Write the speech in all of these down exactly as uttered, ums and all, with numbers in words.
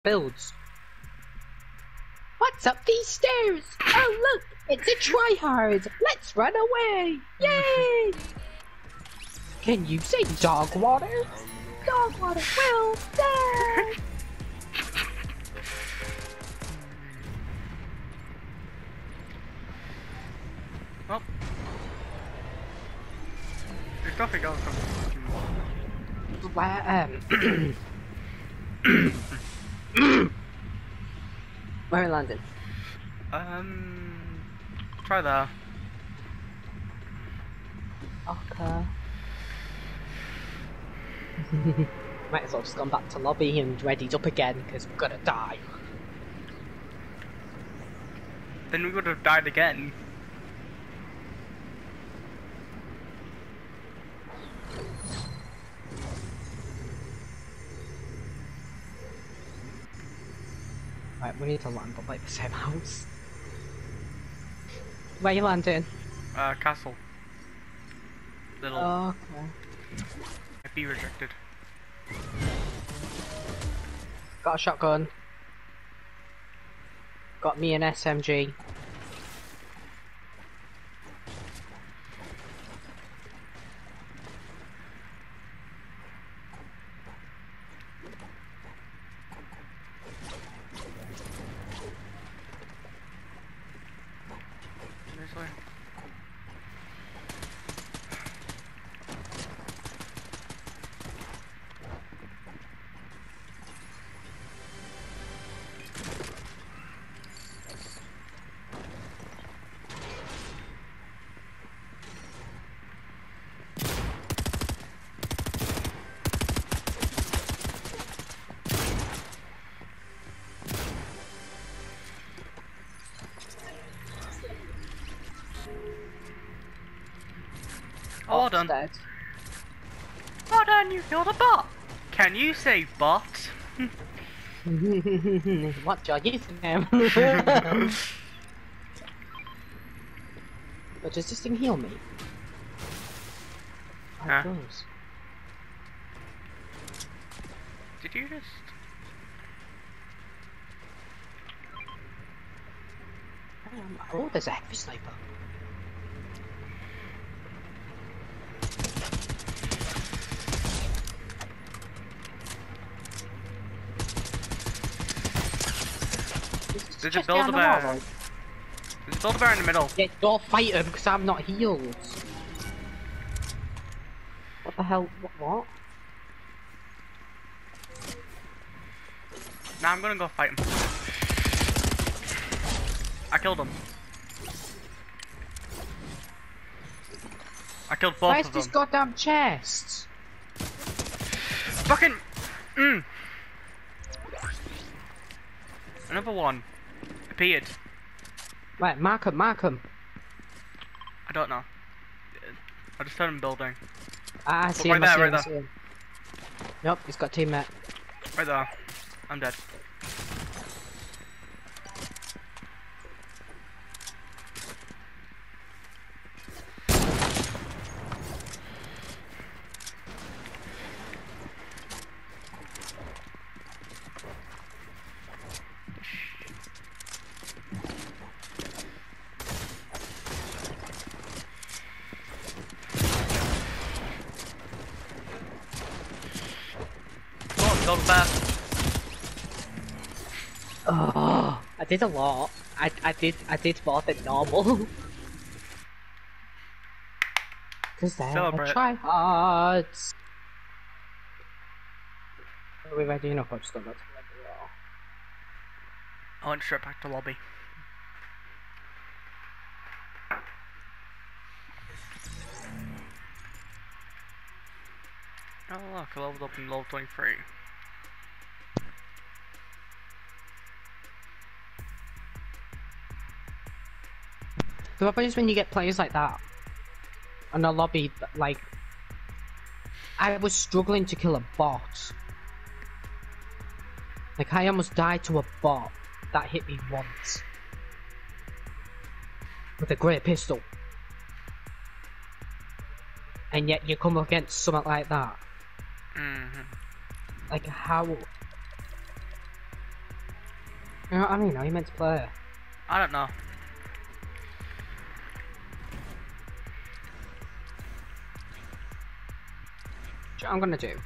builds. What's up these stairs? Oh look, it's a tryhard. Let's run away. Yay! Can you say dog water? Dog water, well done. Well, there's nothing else from the fucking Where, um... Where in London? Um, try there. Okay. Might as well just gone back to lobby and readied up again, because we're gonna die. Then we would have died again. Right, we need to land up like the same house. Where you landing? Uh, castle. Little. Oh, okay. Might be rejected. Got a shotgun. Got me an S M G. This way. Oh, well done. Dead. Well done, you killed a bot! Can you say bot? What's your username? But does this thing heal me? Oh, Huh? it does. Did you just... Um, oh, there's a heavy sniper. There's a Just down the Build-A-Bear. wall, There's a Build-A-Bear in the middle. yeah, don't fight him because I'm not healed. What the hell? What? what? Nah, I'm gonna go fight him. I killed him. I killed both Where's of this them. goddamn chest? Fucking... Mm. Another one. Appeared. Right, mark him, mark him. I don't know. I just heard him building. Ah, I see right him, I there, see him, right I see him. Nope, he's got teammate. Right there. I'm dead. Come on, Build-A-Bear. Oh, I did a lot. I I did I did more than normal. Cause they're Celebrate. tryhards. Are we ready enough? I'm just going back to the I went straight back to lobby. Oh look, I leveled up in level twenty-three. So what happens when you get players like that? On a lobby, like... I was struggling to kill a bot. Like, I almost died to a bot that hit me once. With a great pistol. And yet you come against something like that. Mm-hmm. Like, how... You know what I mean? Are you meant to play? I don't know. Do you know what I'm gonna do?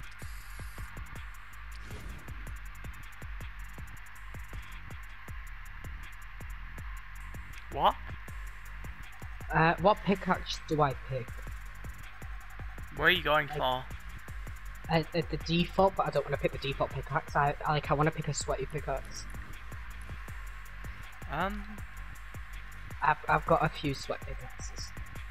What? Uh, what pickaxe do I pick? Where are you going Like- for? Uh, the, the default, but I don't want to pick the default pickaxe. I, I like. I want to pick a sweaty pickaxe. Um, I've I've got a few sweat pickaxes.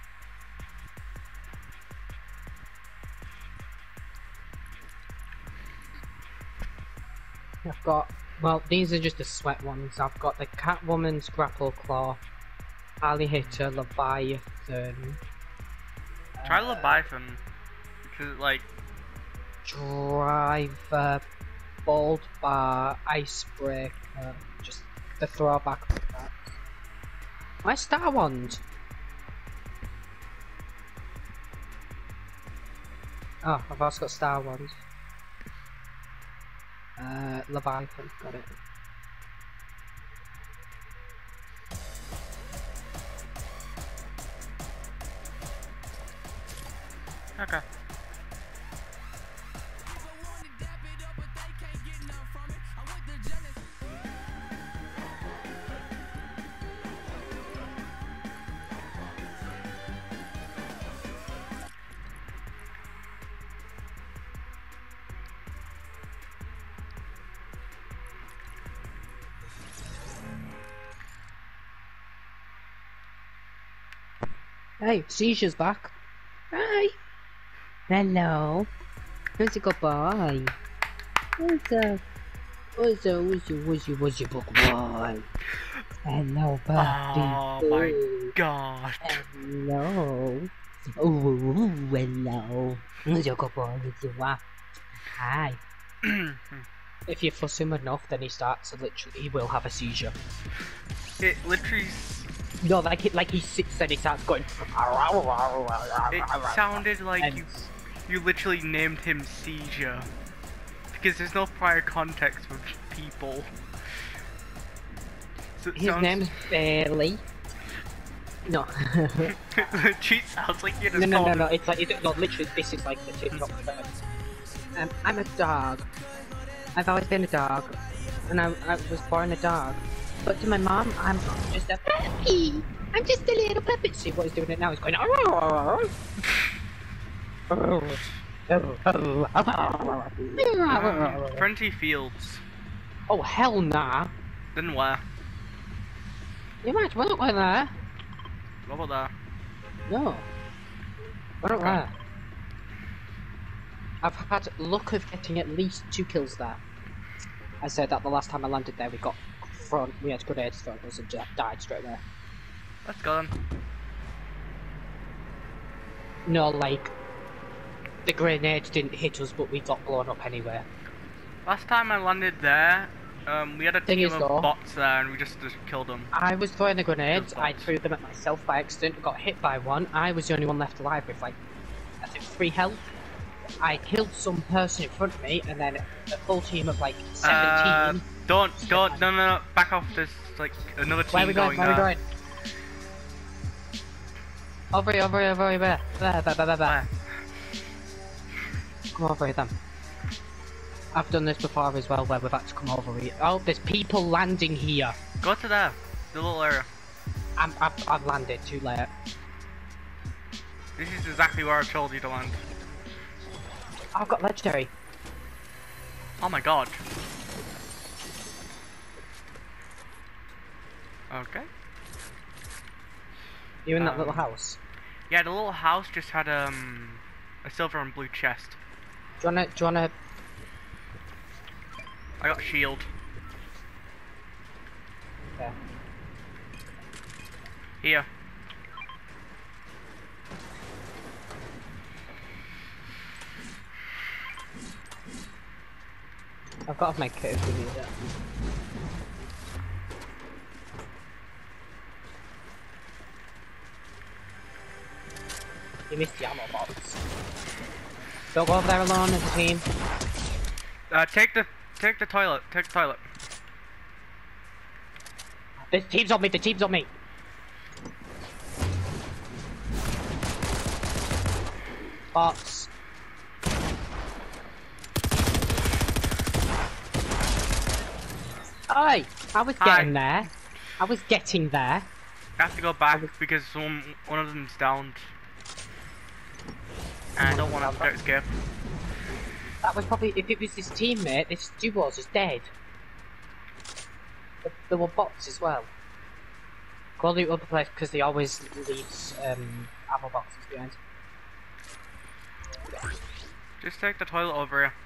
I've got. Well, these are just the sweat ones. I've got the Catwoman's Grapple Claw, Alley Hitter, Leviathan. try uh, Leviathan. Because, like, Driver, Bolt Bar, Icebreaker, just the throwback pickaxe. My Star Wand! Oh, I've also got Star Wands. Uh, Leviathan, got it. okay. Hey, Seizure's back. Hi. Hello. Where's your good boy? What's up? What's up? What's your, what's your, what's your book boy? Hello, buddy. Oh my god. Hello. Ooh, hello. Where's your good boy? Where's your what? Hi. If you fuss him enough, then he starts to literally, he will have a seizure. It literally... No, like it, like he sits and he starts going. It sounded like And- you you literally named him Seizure. Because there's no prior context with people. So it His sounds, name's Bailey. No. it literally sounds like you're just no, no, no, calling no. It's like it's, no, literally. This is like the TikTok term. Um, I'm a dog. I've always been a dog, and I, I was born a dog. But to my mom, I'm just a puppy. I'm just a little puppy. See what he's doing it now? He's going. Um, Frenzy Fields. Oh hell nah! Then where? You might well wear that. What about that? No. I don't Okay. wear. I've had luck of getting at least two kills there. I said that the last time I landed there, we got thrown. We had grenades thrown at us and just died straight away. Let's go then. No, like the grenades didn't hit us, but we got blown up anyway. Last time I landed there, um, we had a Thing team is of though- bots there and we just, just killed them. I was throwing the grenades. Good I bots. threw them at myself by accident. Got hit by one. I was the only one left alive with like, I think three health. I killed some person in front of me, and then a full team of like Uh, seventeen. don't, don't, no, no, no, back off. There's like another team Where are we going? going Where are we there. going? Over here, over here, over here, there, there, there, there, there. Where? Come over here then. I've done this before as well, where we've had to come over here. Oh, there's people landing here. Go to there, the little area. I'm, I've, I've landed too late. This is exactly where I told you to land. I've got legendary. Oh my god. Okay. You in that Um, little house? Yeah, the little house just had um a silver and blue chest. Do you wanna, do you wanna? I got shield. Yeah. Here. I've got a med kit if we need it. You missed the ammo box. Don't go over there alone as a team. Uh, take the take the toilet. Take the toilet. The team's on me, the team's on me! Bots. Oi! I was Hi. getting there. I was getting there. I have to go back because some, one of them's downed. And I don't want to get scared. That was probably, if it was this teammate, this duo was just dead. But there were bots as well. Go loot other place because they always leave um, ammo boxes behind. Just take the toilet over here.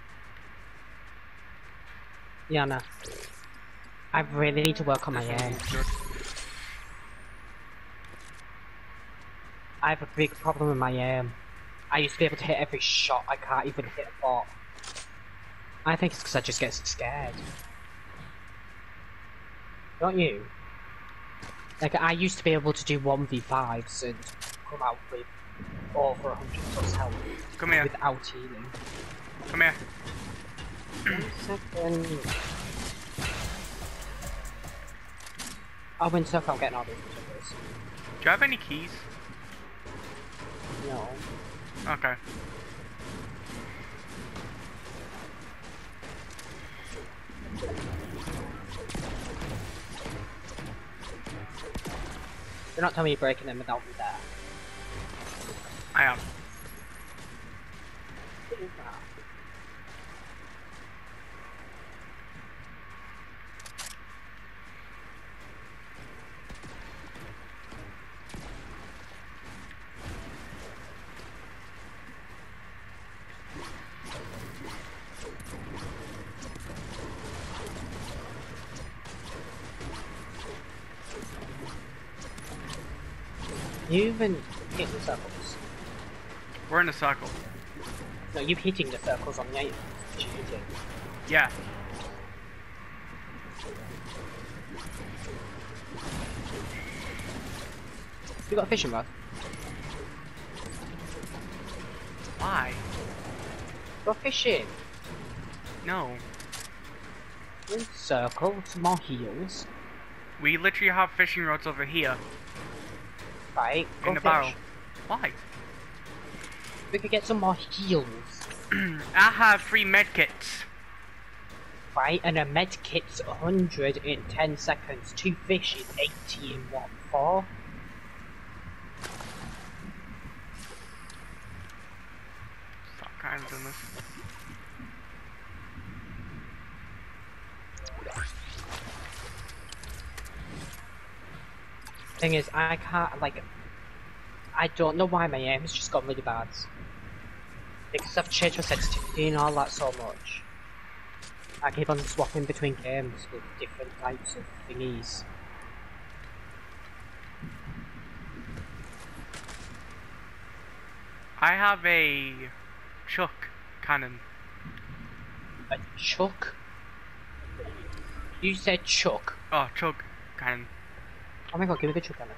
Yeah, no. I really need to work on my This aim. one's good. I have a big problem with my aim. I used to be able to hit every shot, I can't even hit a bot. I think it's because I just get scared. Don't you? Like, I used to be able to do one v fives and come out with over one hundred plus health. Come here. Without healing. Come here. One second. I'll win stuff, I'm getting all these materials. Do you have any keys? No. Okay. You're not telling me you're breaking them without me there. I am. What is that? You even hit the circles. We're in a circle. No, you hitting the circles on the eight. Cheating. Yeah. You got a fishing rod? Why? Go fishing. No. In circle, some more heals. We literally have fishing rods over here. Right, go In the fish. barrel. Why? We could get some more heals. I have three medkits. Right, and a med kit's one hundred in ten seconds. Two fish is eighty in what, four? Stop kind of doing this. Thing is, I can't, like, I don't know why my aim's just gone really bad. Because I've changed my sensitivity and all that so much. I keep on swapping between games with different types of thingies. I have a chuck cannon. A chuck? You said chuck. Oh, chug cannon. Oh my god, give me the chuck cannon.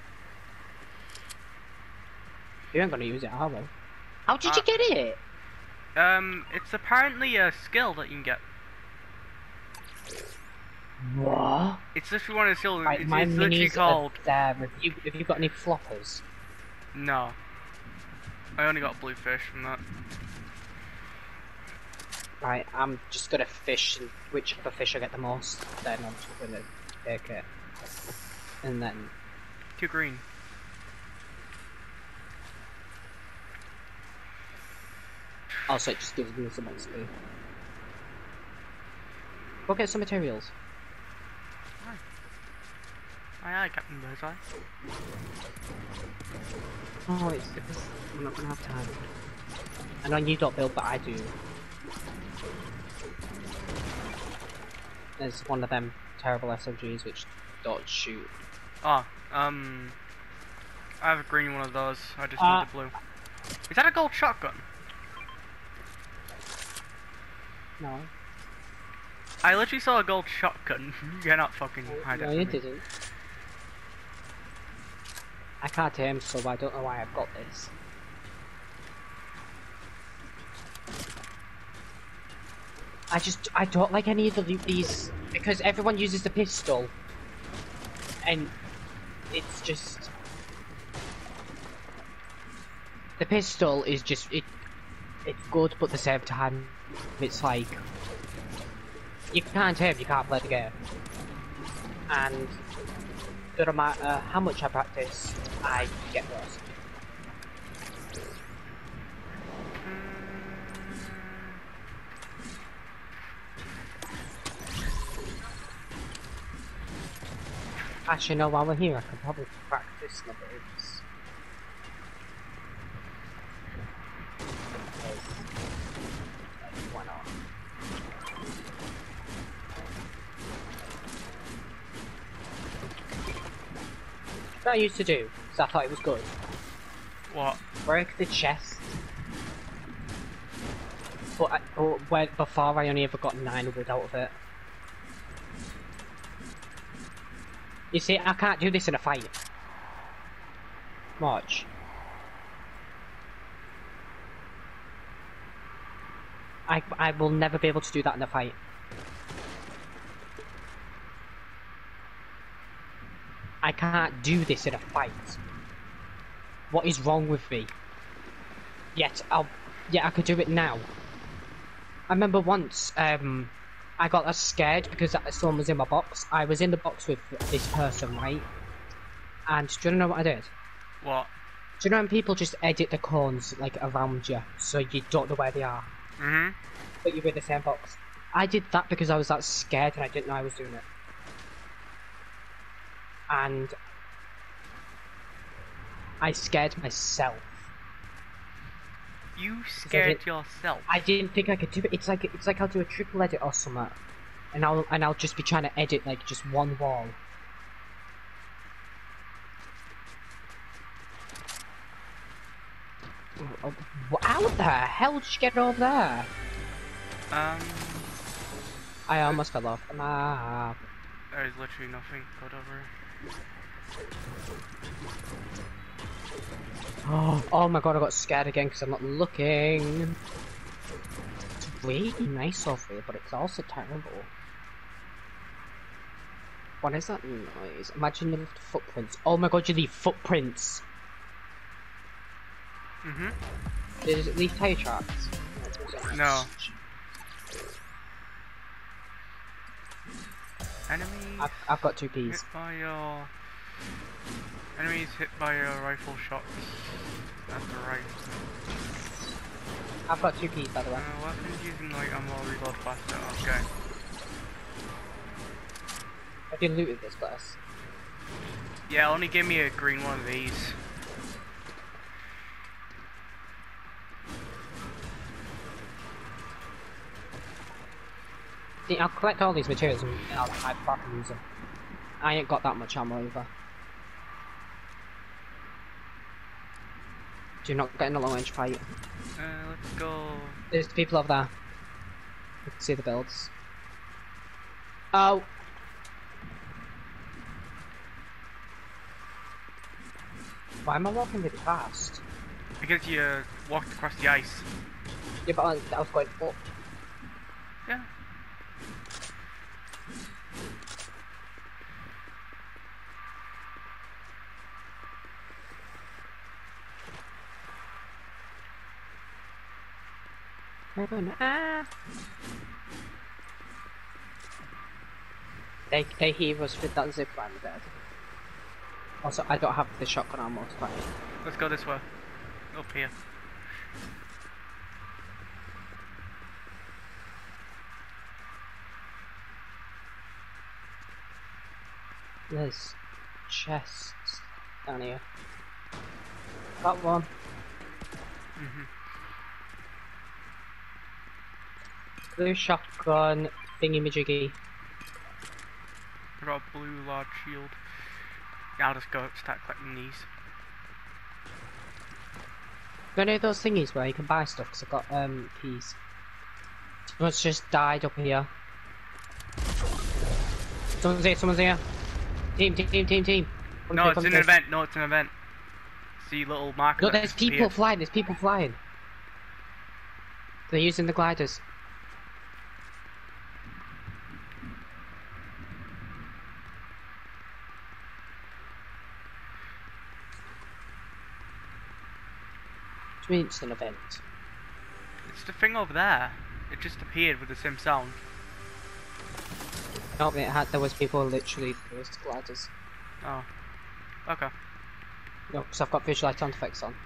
You ain't gonna use it, are we? How did Uh, you get it? Um, it's apparently a skill that you can get. What? It's literally one of the skills. Right, it's, my it's literally minis called. are there. Have you, have you got any floppers? No. I only got blue fish from that. Right, I'm just gonna fish, and whichever fish I get the most, then I'm just gonna take it. And then... Two green. Also, it just gives me some X P. Go get some materials. Aye aye, Captain Birdseye. Oh, it's because I'm not gonna have time. I know you don't build, but I do. There's one of them terrible S M Gs which don't shoot. Oh, um... I have a green one of those, I just Uh, need the blue. Is that a gold shotgun? No. I literally saw a gold shotgun. You're not fucking hide it No, from you me. didn't. I can't aim, so I don't know why I've got this. I just, I don't like any of the these, because everyone uses the pistol. and it's just the pistol is just it. It's good, but at the same time, it's like you can't aim, you can't play the game, and no matter how much I practice, I get lost. Actually, no, while we're here, I can probably practice my moves. Why not? What I used to do, because I thought it was good. What? Break the chest. But, I, but when, before I only ever got nine wood out of it. You see, I can't do this in a fight. Watch. I, I will never be able to do that in a fight. I can't do this in a fight. What is wrong with me? Yet, I'll... Yeah, I could do it now. I remember once, um... I got as scared because someone was in my box. I was in the box with this person, right? And do you know what I did? What? Do you know when people just edit the corners, like, around you, so you don't know where they are? Mm-hmm. But you're in the same box. I did that because I was that scared and I didn't know I was doing it. And... I scared myself. You scared yourself? I didn't think I could do it. It's like it's like I'll do a triple edit or something, and I'll and I'll just be trying to edit like just one wall. How the hell did you get over there? Um. I almost fell off the map. There is literally nothing. Whatever. Oh, oh my god, I got scared again because I'm not looking. It's really nice of it, but it's also terrible. What is that noise? Imagine you left footprints. Oh my god, you leave footprints! Mm-hmm. Does it leave tire tracks? No. Enemies I've, I've got two Ps. hit by your... Enemies hit by your rifle shots. That's right. I've got two Ps by the way. Uh, weapons using light ammo reload faster. Okay. Have you looted this place? Yeah, only give me a green one of these. See, I'll collect all these materials and I'll I fucking use them. I ain't got that much ammo either. Do not get in a long range fight. Uh, let's go. There's people over there. You can see the builds. Oh! Why am I walking really fast? Because you uh, walked across the ice. Yeah, but I, I was going up. Yeah. Ah. They they hear us with that zipline dead. Also, I don't have the shotgun ammo to fight. Let's go this way. Up here. There's chests down here. Got one. Mm-hmm. Blue shotgun thingy-majiggy. I got a blue large shield. Yeah, I'll just go start collecting these. You know those thingies where you can buy stuff? Because I've got um keys. Someone's just died up here. Someone's here, someone's here. Team, team, team, team, team. Come No, here, it's come an here. event. No, it's an event. See little marker. No, that there's people disappeared. flying, there's people flying. They're using the gliders. What do you mean it's an event? It's the thing over there. It just appeared with the same sound. No, it had, there was people literally, there was gliders. Oh. Okay. No, because I've got visual sound effects on.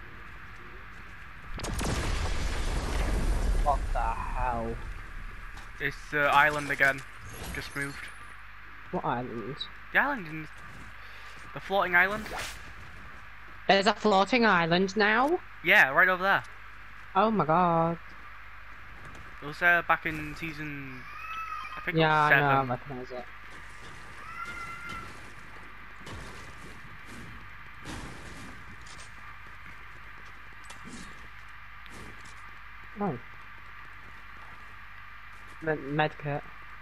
What the hell? It's the island again. Just moved. What island? The island in... The floating island? There's a floating island now? Yeah, right over there. Oh my god. It was there back in season... I think Yeah, it was I know, I seven. recognise it. Oh. Med medkit.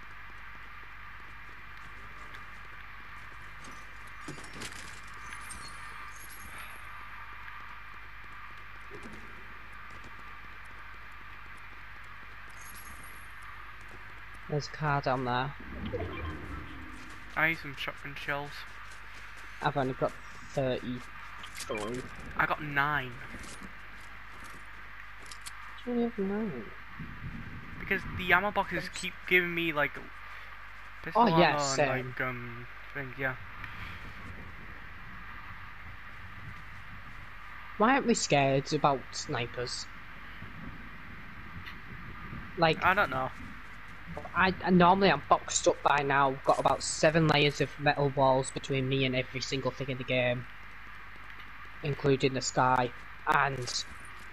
There's a car down there. I need some shotgun shells. I've only got thirty-three. I got nine. Do you have nine? Because the ammo boxes keep giving me like pistol Oh, ammo yeah, and same. like um things, yeah. Why aren't we scared about snipers? Like, I don't know. I, I normally I'm boxed up by now, got about seven layers of metal walls between me and every single thing in the game, including the sky, and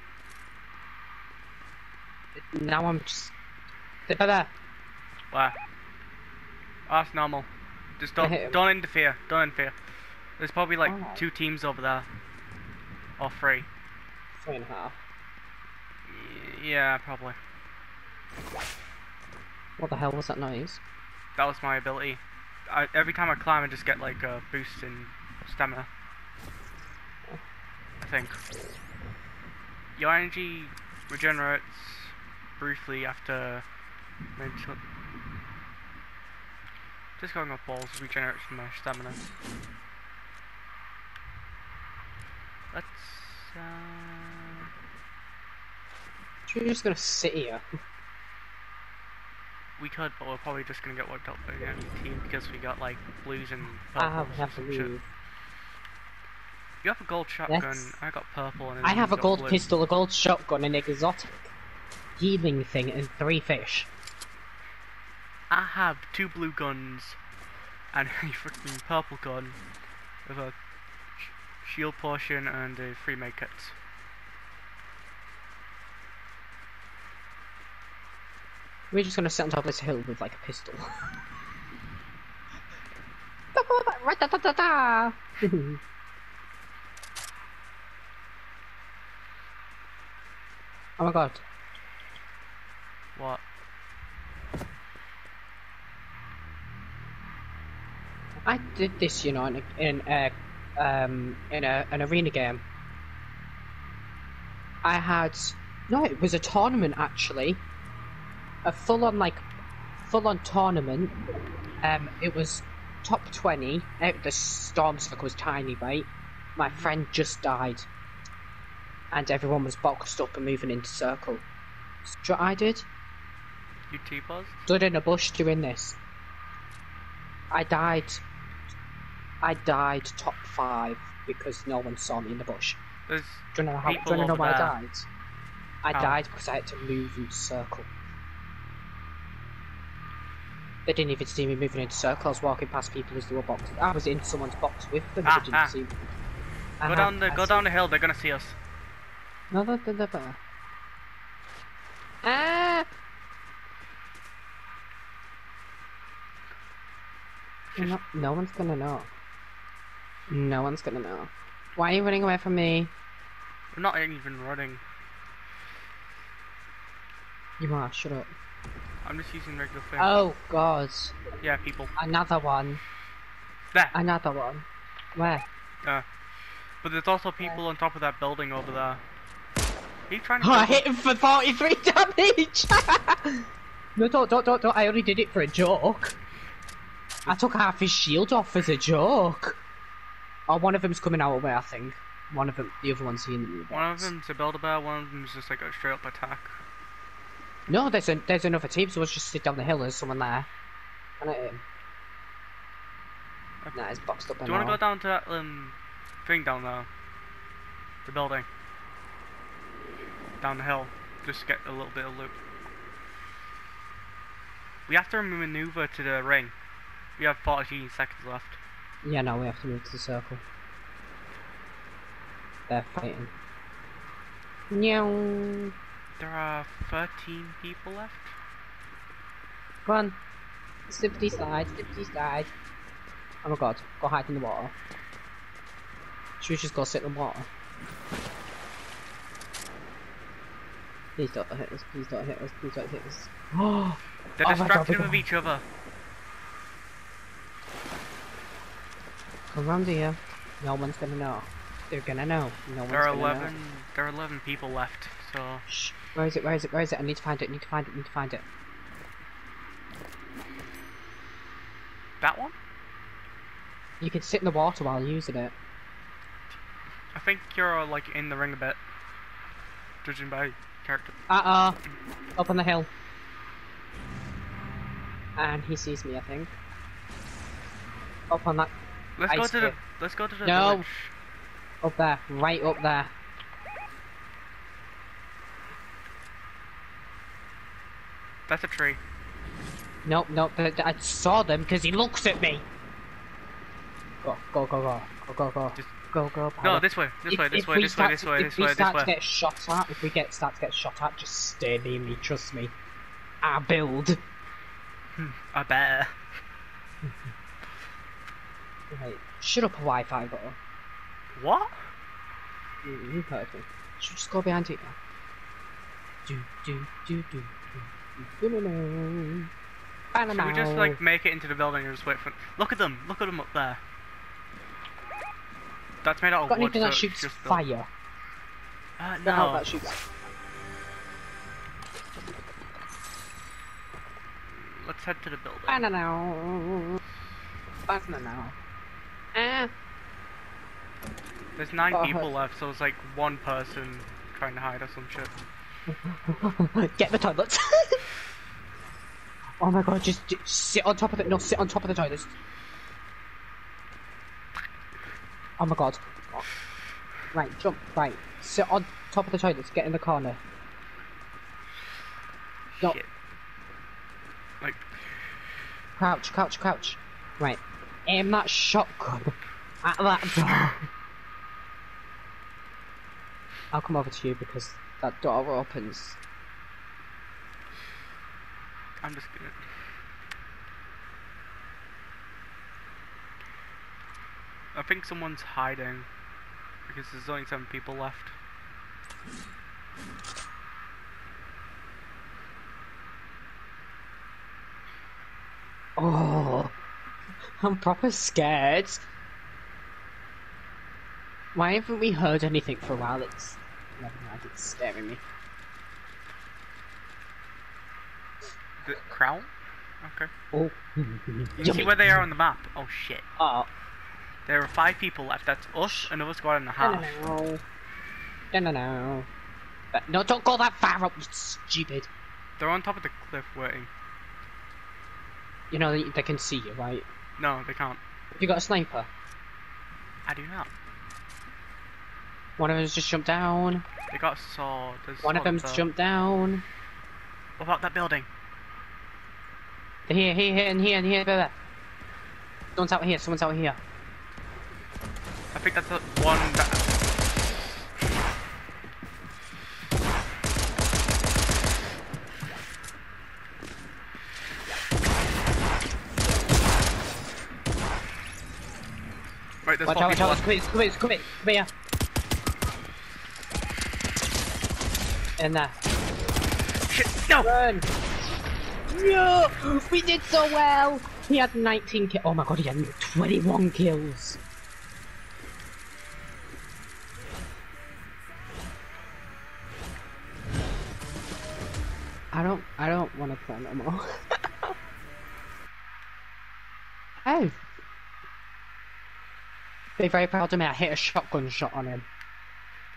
now I'm just... They're there. Where? Oh, that's normal. Just don't, hit him. don't interfere, don't interfere. There's probably like Oh. two teams over there. Or three. Three and a half. Y- Yeah, probably. What the hell was that noise? That was my ability. I, every time I climb I just get like a boost in stamina. I think. Your energy regenerates briefly after mental. Just going off balls regenerates my stamina. Let's uh You're just gonna sit here. we could, but we're probably just gonna get wiped out by the enemy team because we got like blues and Ah, purples we or have to some shit. move. You have a gold shotgun, Yes. I got purple and I have a got gold blue. pistol, a gold shotgun, an exotic healing thing, and three fish. I have two blue guns and a freaking purple gun with a sh shield potion and a free med kits. We're just gonna sit on top of this hill with like a pistol. Ra-da-da-da-da. Oh my god. What? I did this, you know, in a, in a, um, in a, an arena game. I had, no, it was a tournament actually. A full-on, like, full-on tournament. Um, it was top twenty. Uh, the storm circle was tiny, right? My friend just died. And everyone was boxed up and moving into circle. So do you know what I did? You T-pose? Stood in a bush doing this. I died. I died top five because no one saw me in the bush. There's Do you know how? Do people you know over why I there. died? I How? died because I had to move in circle. They didn't even see me moving into circle. I was walking past people as they were boxing. I was in someone's box with them. Ah, they didn't ah. see me. Go I down had- the I go see- down the hill, they're gonna see us. No, they're, they're, they're better. Ah! You're not- no one's gonna know. No one's gonna know. Why are you running away from me? We're not even running. You are, shut up. I'm just using regular thing. Oh god. Yeah, people. Another one. There. Another one. Where? Uh, but there's also people on top of that building over there. Are you trying to Oh, I kill hit him for forty-three damage! No, don't, don't, don't, don't. I only did it for a joke. I took half his shield off as a joke. Oh, one of them's coming our way, I think. One of them, the other one's in the box. One of them's a Build-A-Bear, one of them's just like a straight up attack. No, there's a, there's another team, so let's just sit down the hill, there's someone there. Can I hit him? Nah, it's boxed up. Do you want to go down to that um, thing down there? The building. Down the hill. Just to get a little bit of loot. We have to maneuver to the ring. We have forty seconds left. Yeah, no, we have to move to the circle. They're fighting. Meow. There are thirteen people left. Come on. Slippery slide, slippery slide. Oh my god, go hide in the water. Should we just go sit in the water? Please don't hit us, please don't hit us, please don't hit us. Oh, They're oh distracted god, with each other. Come round here. No one's gonna know. They're gonna know. No one's There are gonna eleven. know. There are eleven people left. So. Shh. Where is it? Where is it? Where is it? I need to find it. I need to find it. I need to find it. That one? You can sit in the water while using it. I think you're like in the ring a bit, judging by character. Uh oh. Up on the hill. And he sees me, I think. Up on that. Let's go ice to the. pit. Let's go to the No. village. Up there. Right up there. That's a tree. Nope, nope. th- th- I saw them because he looks at me. Go, go, go, go, go, go, go, Just- go, go. No, Power. this way. This If- way. This if way. we This way. start This to- way. If This we way. This start to way. get shot at, if we get start to get shot at, just stay near me. Trust me. I build. A bear. Right. Shut up, Wi-Fi button. What? Mm, you heard me. Should we just go behind it now? Do do do do do do do do. Should we just like make it into the building and just wait for? Look at them! Look at them up there. That's made out of got wood. anything that so shoots it's just fire? Uh, The hell no. that shoots. Let's head to the building. Banana. Banana. Ah. There's nine Oh, people left, so it's like one person trying to hide or some shit. Get the toilets. Oh my god, just, just sit on top of it. No, sit on top of the toilets. Oh my god. Right, jump. Right, sit on top of the toilets. Get in the corner. No. Shit. Like, Crouch, crouch, crouch. Right. Aim that shotgun at that door. I'll come over to you because that door opens. I'm just gonna. I think someone's hiding because there's only seven people left. Oh, I'm proper scared. Why haven't we heard anything for a while? It's never mind. It's scaring me. The crown? Okay. Oh, You see where they are on the map? Oh shit. Oh, There are five people left. That's us, another squad and a half. no, no, no, no. But no, don't go that far up, you stupid. They're on top of the cliff waiting. You know they, they can see you, right? No, they can't. You got a sniper. I do not. One of them's just jumped down. They got a sword. There's One of swords them's there. jumped down. What about that building? They're here, here, here, and here, and here, there, there. Someone's out here, someone's out here. I think that's the one that. Right, there's Watch four out, watch people out, left. come here, come here, come here, come here. In there. Shit, no! Run! No! We did so well! He had nineteen kills. Oh my god, he had twenty-one kills. I don't, I don't want to play no more. Oh! Be very proud of me, I hit a shotgun shot on him.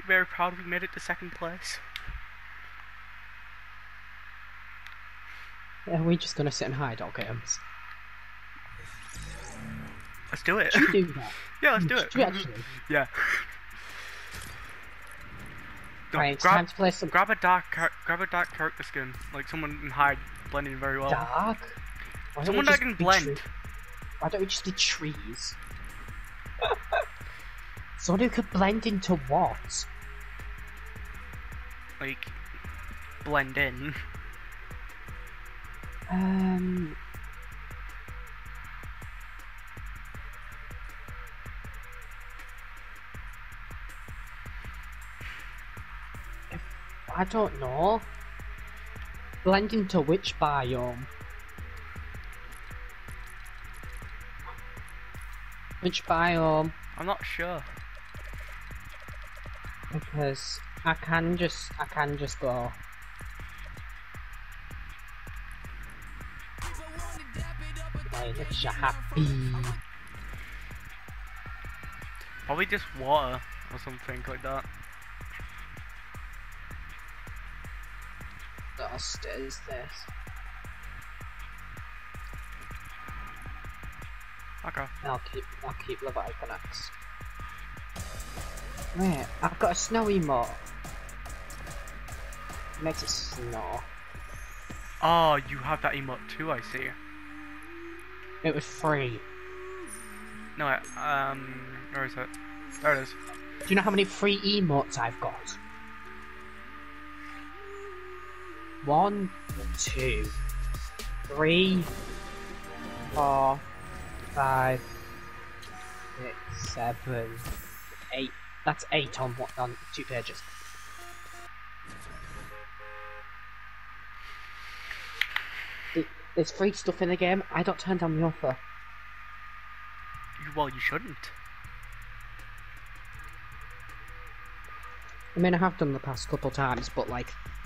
very proud we made it to second place. Are we just gonna sit and hide all games? Let's do it. Should we do that? Yeah, let's do it. Should we actually? Yeah. No, Right, it's grab, time to play some grab a dark, char grab a dark character skin, like someone can hide, blend in very well. dark. Why don't Someone we that just can be blend. tre- Why don't we just be trees? Someone who could blend into what? Like, blend in. Um. if- I don't know. Blend into which biome? Which biome? I'm not sure. Because I can just, I can just go. Like, if you're happy. Probably just water or something like that. Dust is this. Okay. I'll keep, I'll keep Leviathan Axe. Wait, I've got a snow emote. Makes it snow. Oh, you have that emote too, I see. It was free. No, wait, um, where is it? There it is. Do you know how many free emotes I've got? One, two, three, four, five, six, seven, eight. That's eight on one, on two pages. Th- There's free stuff in the game. I don't turn down the offer. You, well, you shouldn't. I mean, I have done the past couple times, but like,